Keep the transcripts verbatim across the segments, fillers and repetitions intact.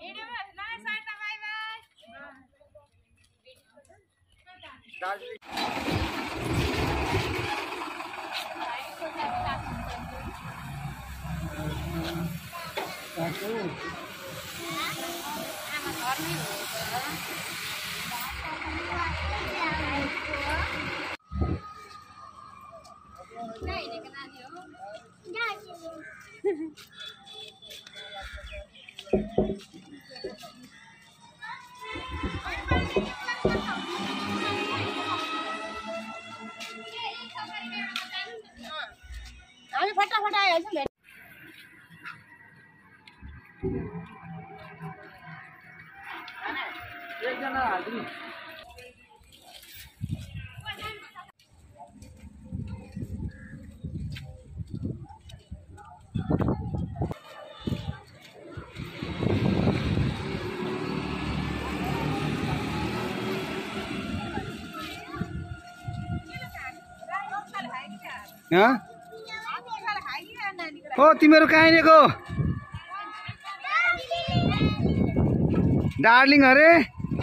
हामी फटाफट आइहाल्छौँ भेट एकजना हाल्दिनु हो तिमीहरू कहाँ हिँडेको डार्लिङ अरे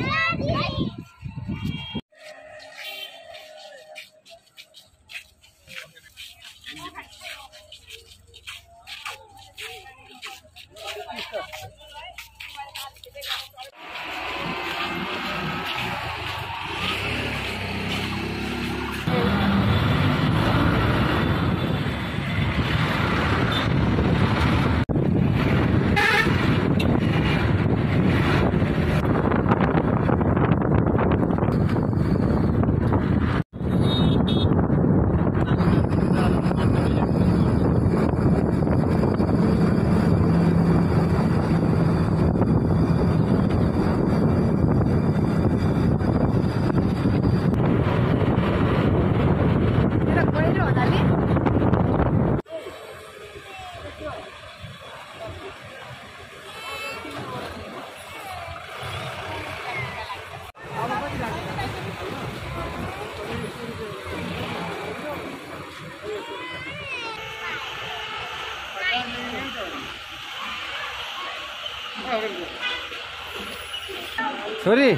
छोरी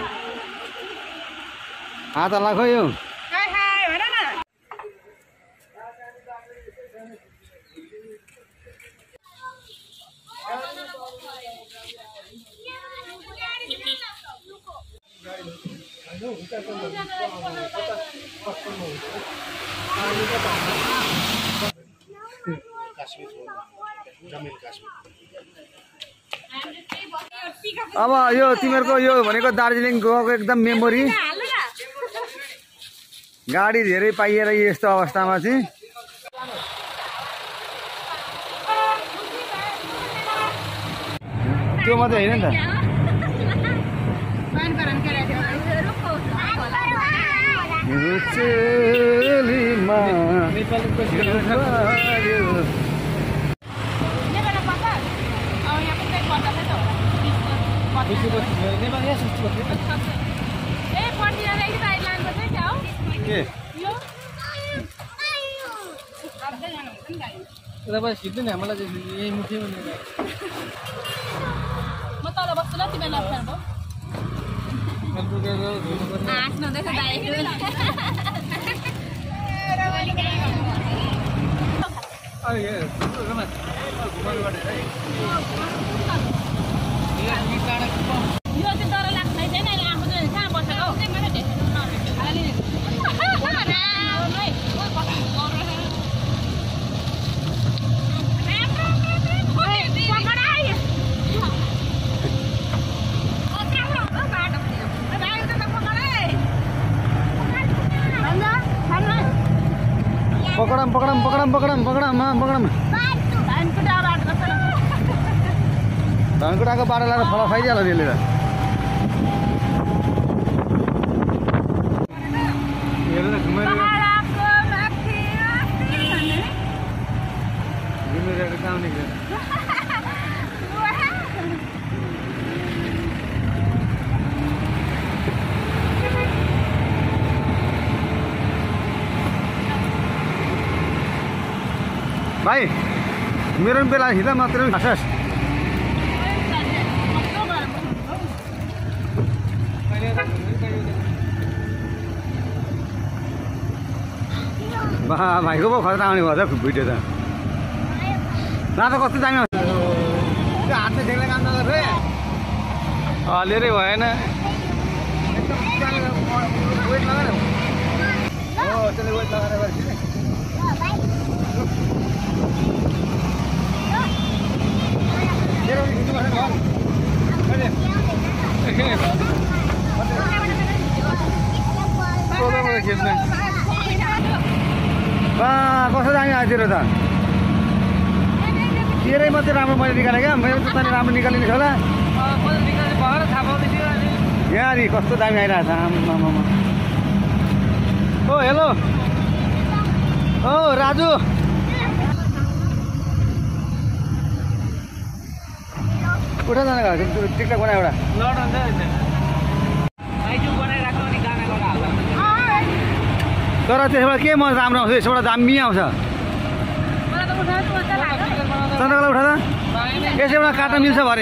हात हल्ला खो यो अब यो तिमीहरूको यो भनेको दार्जिलिङ गएको एकदम मेमोरी गाडी धेरै पाइएर यस्तो अवस्थामा चाहिँ त्यो मात्रै होइन नि त सिद्धि नै हामीलाई यही मुख्य म तल बस्छु ल तिमीलाई लप्ठ्याउँछ हाँस्नु हुँदैछ यो चाहिँ डर लाग्छ छैन आफू चाहिँ कहाँ बसेको पकडम पकडम पकडम पकडम पकडम पकडम धनकुटाको बाटो लगाएर फला खाइदिहाल्छ त्यसले त भाइ मेरो बेला हिँड्दा मात्रै खासस बा भाइको पो खतरा आउने भयो त भिडियो त ना त कस्तो दामी आउँछ हातले देख्ने काम नगर्छ है हलेरै भएन वेट लगाएर हो त्यसले वेट लगाएर खेल्ने बा कस्तो दामी आएको थियो र त तेरै मात्रै राम्रो मैले निकालेँ क्या मेरो त तैँले राम्रो निकालिने छ होला यहाँ नि कस्तो दामी आइरहेको छ आमामा ओ हेलो ओ राजु उठा जान गएको टिकटक बना एउटा तर त्यसबाट के मन राम्रो आउँछ यसबाट दामी आउँछ चन्द्रकला उठा त यसैबाट काट्न मिल्छ भरे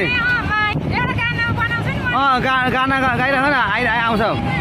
अँ गा गाना गाइराख न आइ आउँछ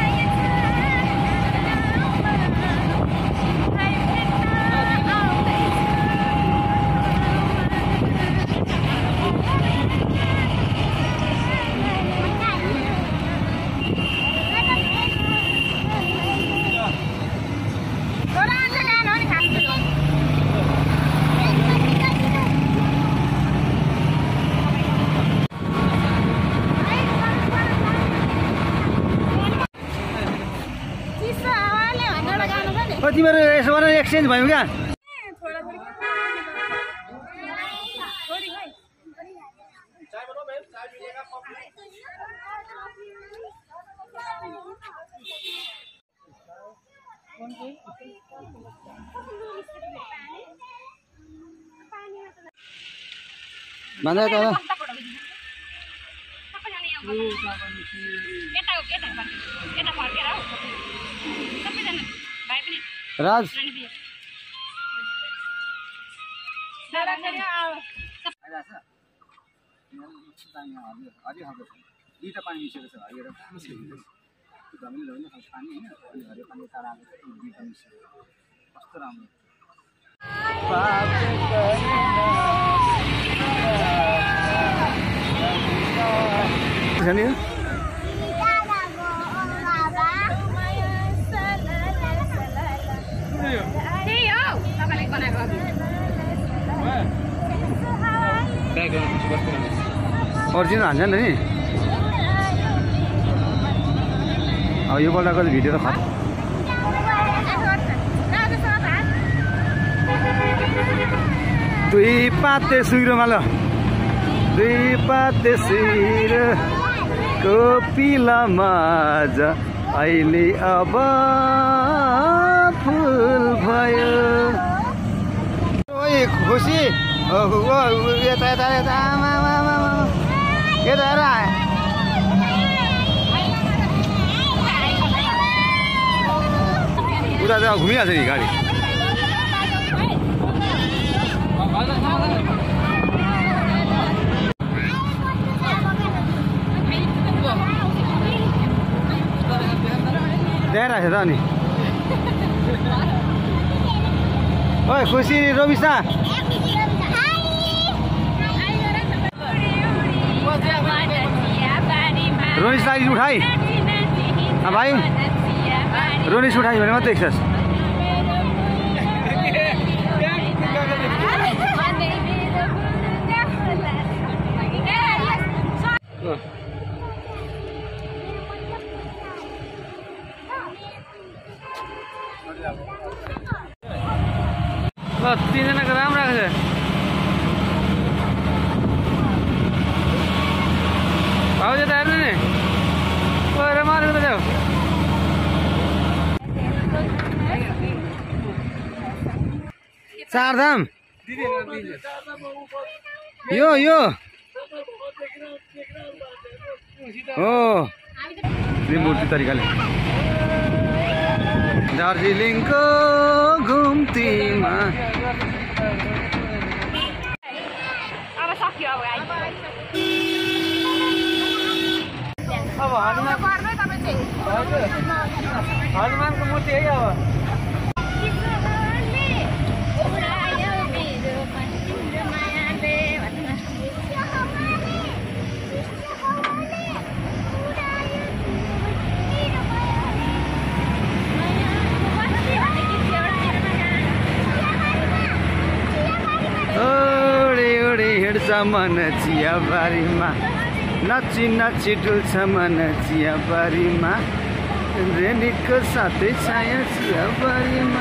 तिमीहरू यसो गरेर एक्सचेन्ज भयो क्या भन्दा त राज दुईटा पानी मिसेको छ हरियो जमिन होइन पानी होइन अनि हरियो पानी तारा दुईटा मिसेको कस्तो राम्रो ओरिजिनल हान्छ नि अब यो पल्टको भिडियो त खत दुई पाते सुइरोमा ल दुई पाते सुइरो कोपिलामा अहिले अब फुल भयो ओइ खुसी यता यता यता आमा यता हेर उता त घुमिहाल्छ नि गाडी ल्याइरहेको छ त अनि ओइ खुसी रोबिसा रोनिसलाई उठाइ भाइ रोनिस उठाइ भने मात्रै एक्सस तिनजनाको राम्रो आएको छ भाउजू त हेर्नु नि गएर मारेको त जाऊ चारधाम यो यो हो मूर्ति तरिकाले दार्जिलिङको घुम्तीमा अब हनुमान हनुमानको मूर्ति है अब डुल्छ मन चियाबारीमा नाची नाची डुल्छ मन चियाबारीमा रेलीको साथै छाया चियाबारीमा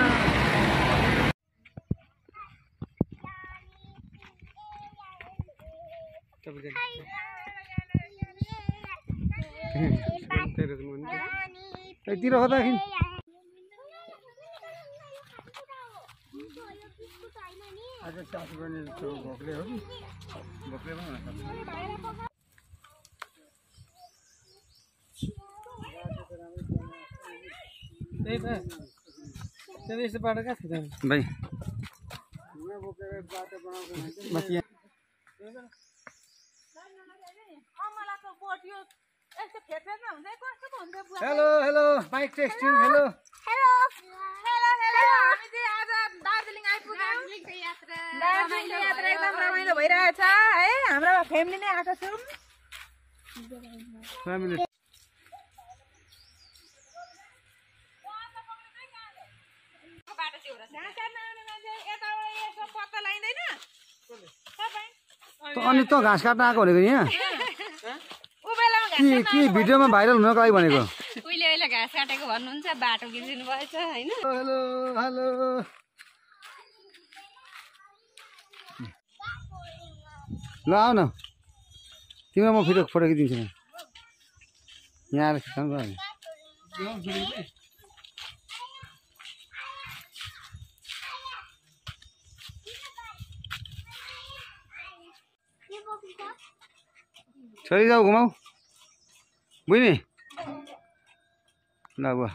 यतिर हो त आज सास गर्ने भोकले हो कि भोकले त्यही त त्यही यस्तो बाटो कहाँ छ भाइ hello hello bike testing hello hello hello hello हामी चाहिँ आज दार्जिलिङ आइपुग्यौँ दार्जिलिङ यात्रा एकदम रमाइलो भइरहेछ है हाम्रो फ्यामिली नै आएको छौँ फ्यामिली अनि त घाँस काट्न आएको भनेको यहाँ के के भिडियोमा भाइरल हुनको लागि भनेको उहिले उहिले घाँस काटेको भन्नुहुन्छ बाटो बिर्सिनु भएछ हैन हेलो हेलो ल आऊ न तिमीलाई म फेरि फोटो खिचिदिन्छु म यहाँ आएर खिचाउनु पर्यो छोरी जाऊ घुमाऊ बुझ्ने ल अब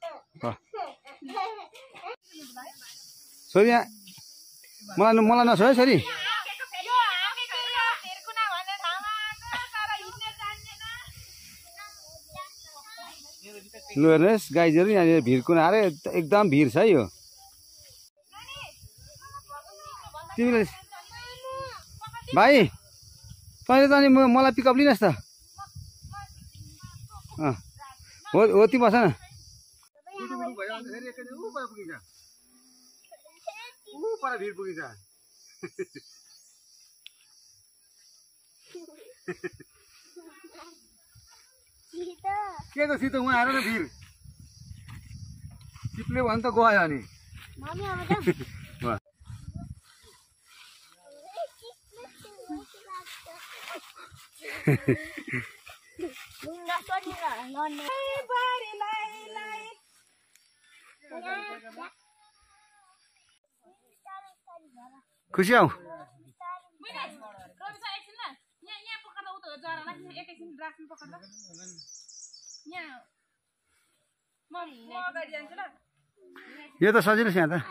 छोरी यहाँ मलाई मलाई नछोड है छोरी लु हेर्नुहोस् गाइजहरू यहाँनिर भिरकुना अरे एकदम भिर छ है यो तिमीले भाइ तैँले त अनि मलाई पिकअप लिनुहोस् त अँ हो हो ती बस न भिर पुगिन्छ के त सितो उहाँ आएर न भिर चिप्ले भने त गयो अनि खुसी आऊ यो त सजिलो छ यहाँ त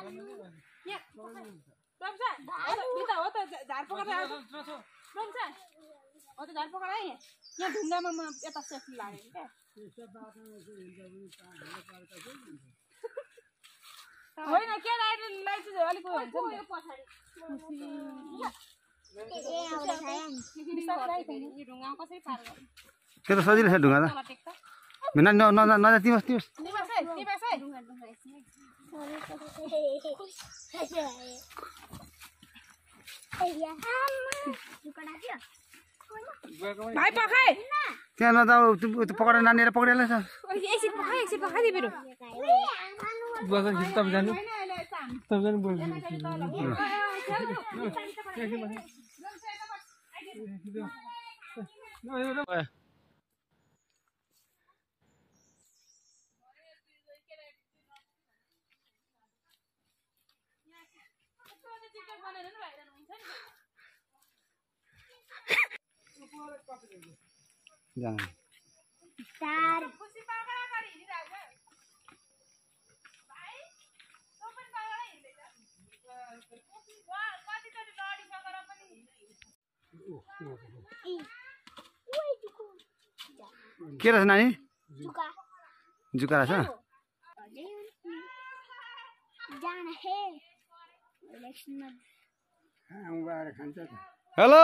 यहाँ ढुङ्गामा म यता सेफ्टी लाग्यो क्या होइन के लाइट चाहिँ अलिक हुन्छ त्यो त सजिलो छ ढुङ्गा त न नजा तिमोस् तिमोस् भाइ पखाइ त्यहाँ न त पकाएर नानीहरू पक्रिहाल्छ एकछिन पखाइ एकछिन पखाइदिए मेरो तपाईँ जानु तपाईँ जानु बोल्नु jangan Star. के रहेछ नानी जुका जुका रहेछ हेलो